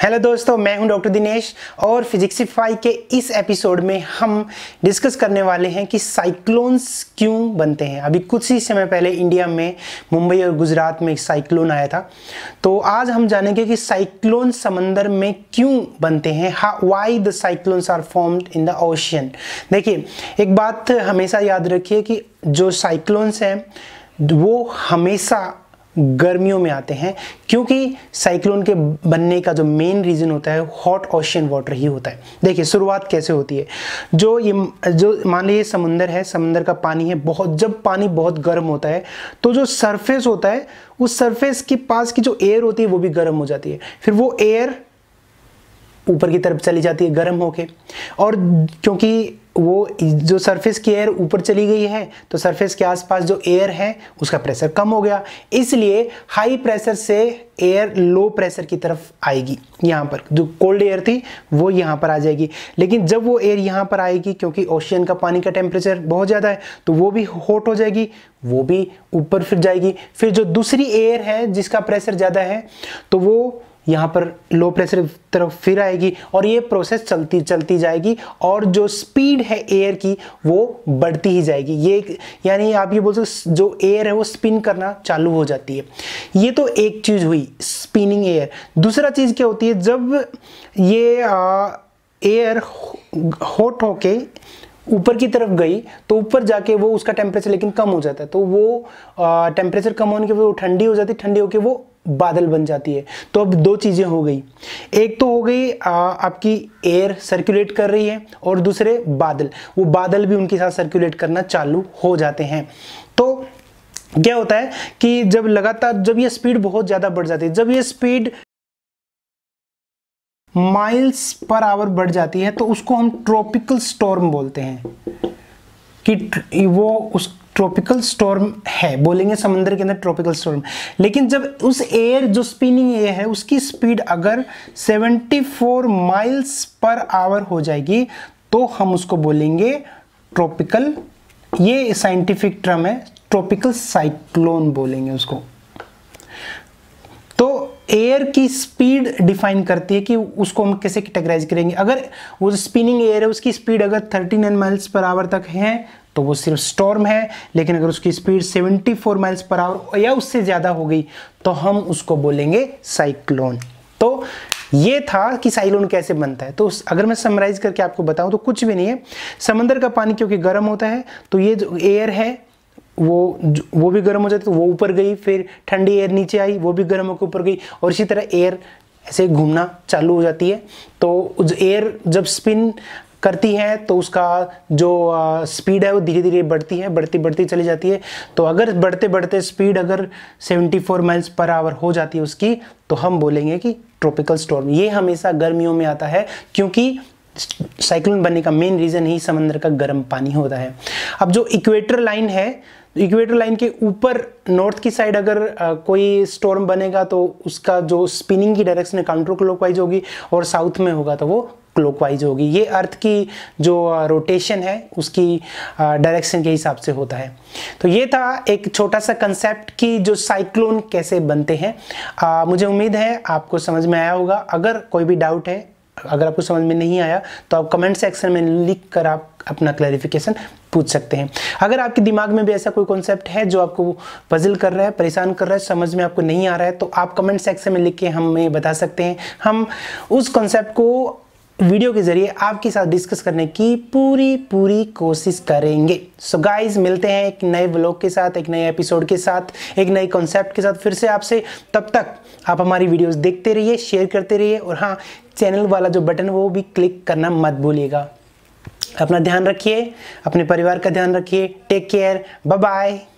Hello दोस्तों, मैं हूं डॉक्टर दिनेश और फिजिक्सिफाई के इस एपिसोड में हम डिस्कस करने वाले हैं कि साइक्लोन्स क्यों बनते हैं। अभी कुछ ही समय पहले इंडिया में मुंबई और गुजरात में एक साइक्लोन आया था, तो आज हम जानेंगे कि साइक्लोन समंदर में क्यों बनते हैं, why the cyclones are formed in the ocean. देखिए, एक बात हमेशा याद रखिए कि जो साइक्लोन्स हैं वो हमेशा गर्मियों में आते हैं, क्योंकि साइक्लोन के बनने का जो मेन रीज़न होता है हॉट ओशियन वाटर ही होता है। देखिए शुरुआत कैसे होती है। जो मान लीजिए समुंदर है, समुंदर का पानी है, जब पानी बहुत गर्म होता है तो जो सरफेस होता है उस सरफेस के पास की जो एयर होती है वो भी गर्म हो जाती है। फिर वो एयर ऊपर की तरफ चली जाती है गर्म होके, और क्योंकि वो जो सरफेस की एयर ऊपर चली गई है तो सरफेस के आसपास जो एयर है उसका प्रेशर कम हो गया, इसलिए हाई प्रेशर से एयर लो प्रेशर की तरफ आएगी। यहाँ पर जो कोल्ड एयर थी वो यहाँ पर आ जाएगी, लेकिन जब वो एयर यहाँ पर आएगी, क्योंकि ओशियन का पानी का टेम्परेचर बहुत ज़्यादा है तो वो भी हॉट हो जाएगी, वो भी ऊपर फिर जाएगी। फिर जो दूसरी एयर है जिसका प्रेशर ज़्यादा है तो वो यहाँ पर लो प्रेशर तरफ फिर आएगी, और ये प्रोसेस चलती जाएगी, और जो स्पीड है एयर की वो बढ़ती ही जाएगी। ये यानी आप ये बोल सकते जो एयर है वो स्पिन करना चालू हो जाती है। ये तो एक चीज़ हुई स्पिनिंग एयर। दूसरा चीज़ क्या होती है, जब ये एयर हॉट होके ऊपर की तरफ गई तो ऊपर जाके वो उसका टेम्परेचर लेकिन कम हो जाता है, तो वो टेम्परेचर कम होने के वो ठंडी हो जाती है, ठंडी होके वो बादल बन जाती है। तो अब दो चीज़ें हो गई, एक तो हो गई आपकी एयर सर्कुलेट कर रही है, और दूसरे बादल, वो बादल भी उनके साथ सर्कुलेट करना चालू हो जाते हैं। तो क्या होता है कि जब लगातार जब ये स्पीड बहुत ज़्यादा बढ़ जाती है, जब ये स्पीड माइल्स पर आवर बढ़ जाती है तो उसको हम ट्रॉपिकल स्टॉर्म बोलते हैं, कि वो उस ट्रॉपिकल स्टॉर्म है, बोलेंगे समंदर के अंदर ट्रॉपिकल स्टॉर्म। लेकिन जब उस एयर जो स्पिनिंग एयर है उसकी स्पीड अगर 74 माइल्स पर आवर हो जाएगी तो हम उसको बोलेंगे ट्रॉपिकल, ये साइंटिफिक टर्म है, ट्रॉपिकल साइक्लोन बोलेंगे उसको। तो एयर की स्पीड डिफाइन करती है कि उसको हम कैसे कैटेगराइज करेंगे। अगर वो स्पिनिंग एयर है उसकी स्पीड अगर 39 माइल्स पर आवर तक है तो वो सिर्फ स्टॉर्म है, लेकिन अगर उसकी स्पीड 74 माइल्स पर आवर या उससे ज़्यादा हो गई तो हम उसको बोलेंगे साइक्लोन। तो ये था कि साइक्लोन कैसे बनता है। तो अगर मैं समराइज करके आपको बताऊं तो कुछ भी नहीं है, समंदर का पानी क्योंकि गर्म होता है तो ये जो एयर है वो भी गर्म हो जाती है, तो वो ऊपर गई, फिर ठंडी एयर नीचे आई, वो भी गर्म होकर ऊपर गई, और इसी तरह एयर ऐसे घूमना चालू हो जाती है। तो एयर जब स्पिन करती है तो उसका जो स्पीड है वो धीरे धीरे बढ़ती है, बढ़ती चली जाती है। तो अगर बढ़ते बढ़ते स्पीड अगर 74 माइल्स पर आवर हो जाती है उसकी, तो हम बोलेंगे कि ट्रॉपिकल स्टॉर्म। ये हमेशा गर्मियों में आता है, क्योंकि साइक्लोन बनने का मेन रीज़न ही समंदर का गर्म पानी होता है। अब जो इक्वेटर लाइन है, इक्वेटर लाइन के ऊपर नॉर्थ की साइड अगर कोई स्टॉर्म बनेगा तो उसका जो स्पिनिंग की डायरेक्शन है काउंटर क्लॉकवाइज होगी, और साउथ में होगा तो वो क्लॉकवाइज होगी। ये अर्थ की जो रोटेशन है उसकी डायरेक्शन के हिसाब से होता है। तो ये था एक छोटा सा कंसेप्ट कि जो साइक्लोन कैसे बनते हैं। मुझे उम्मीद है आपको समझ में आया होगा। अगर कोई भी डाउट है, अगर आपको समझ में नहीं आया तो आप कमेंट सेक्शन में लिख कर आप अपना क्लैरिफिकेशन पूछ सकते हैं। अगर आपके दिमाग में भी ऐसा कोई कॉन्सेप्ट है जो आपको पजल कर रहा है, परेशान कर रहा है, समझ में आपको नहीं आ रहा है, तो आप कमेंट सेक्शन में लिख के हमें बता सकते हैं। हम उस कॉन्सेप्ट को वीडियो के जरिए आपके साथ डिस्कस करने की पूरी कोशिश करेंगे। सो गाइज, मिलते हैं एक नए व्लॉग के साथ, एक नए एपिसोड के साथ, एक नए कॉन्सेप्ट के साथ फिर से आपसे। तब तक आप हमारी वीडियोस देखते रहिए, शेयर करते रहिए, और हाँ, चैनल वाला जो बटन वो भी क्लिक करना मत भूलिएगा। अपना ध्यान रखिए, अपने परिवार का ध्यान रखिए। Take care, bye bye.